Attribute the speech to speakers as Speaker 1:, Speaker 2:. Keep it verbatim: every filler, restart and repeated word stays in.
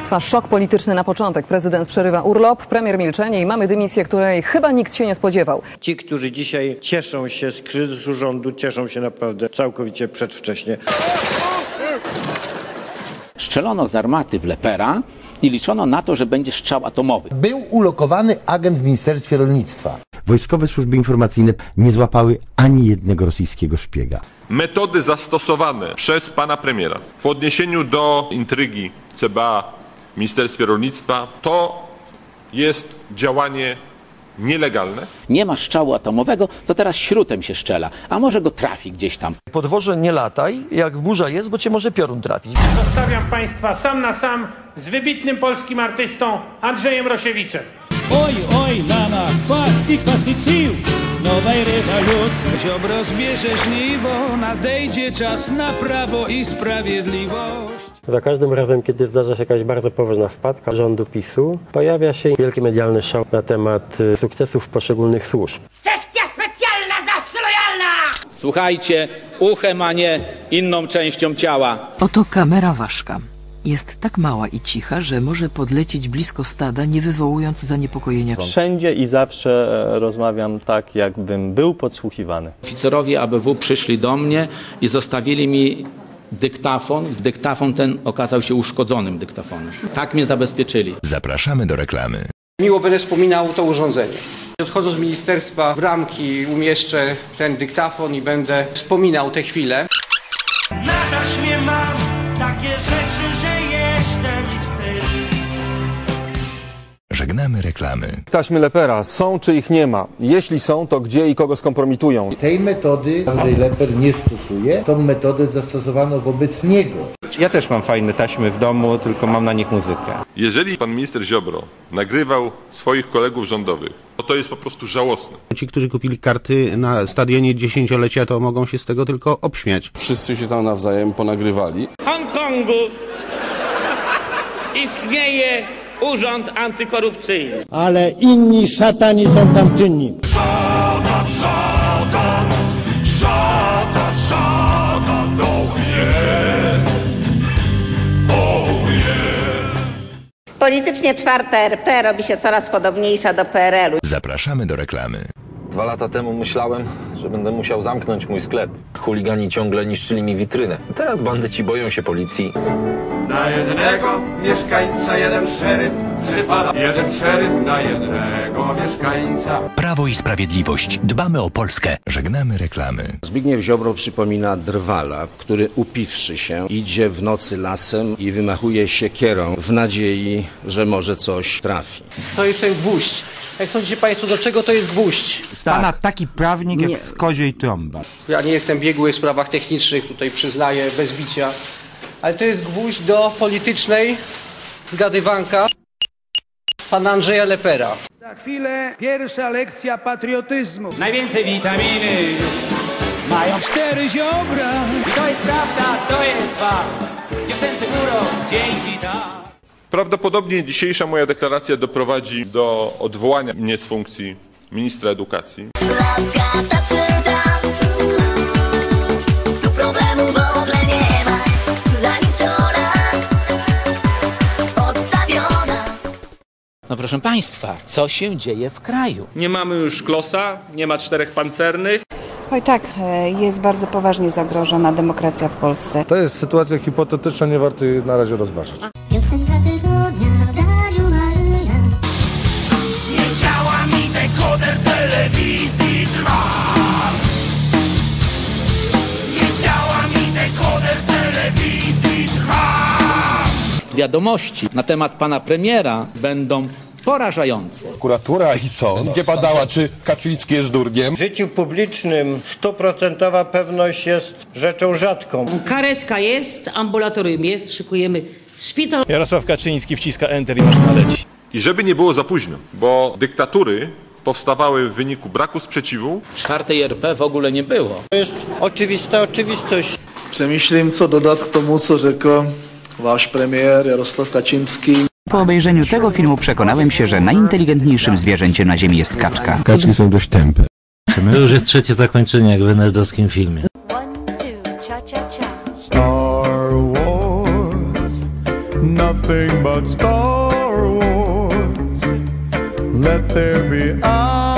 Speaker 1: Państwa, szok polityczny na początek. Prezydent przerywa urlop, premier milczenie i mamy dymisję, której chyba nikt się nie spodziewał.
Speaker 2: Ci, którzy dzisiaj cieszą się z kryzysu rządu, cieszą się naprawdę całkowicie przedwcześnie.
Speaker 3: Strzelono z armaty w Lepera i liczono na to, że będzie strzał atomowy.
Speaker 4: Był ulokowany agent w Ministerstwie Rolnictwa. Wojskowe służby informacyjne nie złapały ani jednego rosyjskiego szpiega.
Speaker 5: Metody zastosowane przez pana premiera w odniesieniu do intrygi w C B A w Ministerstwie Rolnictwa to jest działanie nielegalne.
Speaker 3: Nie ma strzału atomowego, to teraz śrutem się strzela, a może go trafi gdzieś tam.
Speaker 6: Podwoże nie lataj, jak burza jest, bo cię może piorun trafić.
Speaker 7: Zostawiam państwa sam na sam z wybitnym polskim artystą Andrzejem Rosiewiczem.
Speaker 8: Oj, oj, mama, kwasti, kwasticiju, nowej rewolucji. Ziobro zbierze żniwo, nadejdzie czas na prawo i sprawiedliwość.
Speaker 9: Za każdym razem, kiedy zdarza się jakaś bardzo poważna wpadka rządu PiSu, pojawia się wielki medialny show na temat sukcesów poszczególnych służb.
Speaker 10: Sekcja specjalna zawsze lojalna!
Speaker 3: Słuchajcie, uchem, a nie inną częścią ciała.
Speaker 11: Oto kamera ważka. Jest tak mała i cicha, że może podlecieć blisko stada, nie wywołując zaniepokojenia.
Speaker 12: Wszędzie i zawsze rozmawiam tak, jakbym był podsłuchiwany.
Speaker 3: Oficerowie A B W przyszli do mnie i zostawili mi dyktafon. Dyktafon ten okazał się uszkodzonym dyktafonem. Tak mnie zabezpieczyli.
Speaker 13: Zapraszamy do reklamy.
Speaker 14: Miło będę wspominał to urządzenie. Odchodząc z ministerstwa w ramki umieszczę ten dyktafon i będę wspominał te chwile.
Speaker 8: Na taśmie masz takie rzeczy, że jeszcze mi wstyd.
Speaker 13: Żegnamy reklamy.
Speaker 15: Taśmy Lepera są czy ich nie ma? Jeśli są, to gdzie i kogo skompromitują?
Speaker 4: Tej metody Andrzej Leper nie stosuje. Tą metodę zastosowano wobec niego.
Speaker 2: Ja też mam fajne taśmy w domu, tylko mam na nich muzykę.
Speaker 5: Jeżeli pan minister Ziobro nagrywał swoich kolegów rządowych, to to jest po prostu żałosne.
Speaker 16: Ci, którzy kupili karty na stadionie dziesięciolecia, to mogą się z tego tylko obśmiać.
Speaker 17: Wszyscy się tam nawzajem ponagrywali.
Speaker 7: W Hongkongu istnieje urząd antykorupcyjny.
Speaker 18: Ale inni szatani są tam czynni.
Speaker 8: Szatan, szatan, szatan, szatan, oh yeah, oh yeah.
Speaker 10: Politycznie czwarta R P robi się coraz podobniejsza do P R L u.
Speaker 13: Zapraszamy do reklamy.
Speaker 19: Dwa lata temu myślałem, że będę musiał zamknąć mój sklep. Chuligani ciągle niszczyli mi witrynę. Teraz bandyci boją się policji.
Speaker 20: Na jednego mieszkańca jeden szeryf przypada. Jeden szeryf na jednego mieszkańca.
Speaker 13: Prawo i Sprawiedliwość. Dbamy o Polskę. Żegnamy reklamy.
Speaker 3: Zbigniew Ziobro przypomina drwala, który upiwszy się idzie w nocy lasem i wymachuje siekierą w nadziei, że może coś trafi.
Speaker 14: To jest ten gwóźdź. Jak sądzicie państwo, do czego to jest gwóźdź?
Speaker 1: Z pana taki prawnik jak z koziej trąba.
Speaker 14: Ja nie jestem biegły w sprawach technicznych, tutaj przyznaję bez bicia. Ale to jest gwóźdź do politycznej zgadywanka pana Andrzeja Lepera.
Speaker 8: Za chwilę pierwsza lekcja patriotyzmu.
Speaker 7: Najwięcej witaminy
Speaker 8: Mają cztery ziobra.
Speaker 7: i to jest prawda, to jest fakt. Dziewczęcy górą, dzięki tak.
Speaker 5: Prawdopodobnie dzisiejsza moja deklaracja doprowadzi do odwołania mnie z funkcji ministra edukacji.
Speaker 3: No proszę państwa, co się dzieje w kraju?
Speaker 7: Nie mamy już Klosa, nie ma czterech pancernych.
Speaker 5: Oj tak, jest bardzo poważnie zagrożona demokracja w Polsce.
Speaker 17: To jest sytuacja hipotetyczna, nie warto jej na razie rozważać.
Speaker 8: Nie działa mi dekoder telewizji dwa. Nie działa mi dekoder telewizji dwa.
Speaker 3: Wiadomości na temat pana premiera będą porażające.
Speaker 17: Prokuratura i co? Gdzie badała, czy Kaczyński jest durniem?
Speaker 2: W życiu publicznym stuprocentowa pewność jest rzeczą rzadką. Karetka jest, ambulatorium jest, szykujemy szpital.
Speaker 4: Jarosław Kaczyński wciska enter i maszyna leci.
Speaker 5: I żeby nie było za późno, bo dyktatury powstawały w wyniku braku sprzeciwu.
Speaker 3: Czwartej R P w ogóle nie było.
Speaker 2: To jest oczywista oczywistość.
Speaker 13: Przemyślím, co dodat k tomu, co řekl wasz premier Jarosław Kaczyński.
Speaker 7: Po obejrzeniu tego filmu przekonałem się, że najinteligentniejszym zwierzęciem na ziemi jest kaczka.
Speaker 4: Kaczki są dość tępe.
Speaker 11: To już jest trzecie zakończenie, jak w nerdowskim filmie.
Speaker 20: Star Wars.
Speaker 21: nothing but Star Wars. Let there be eyes.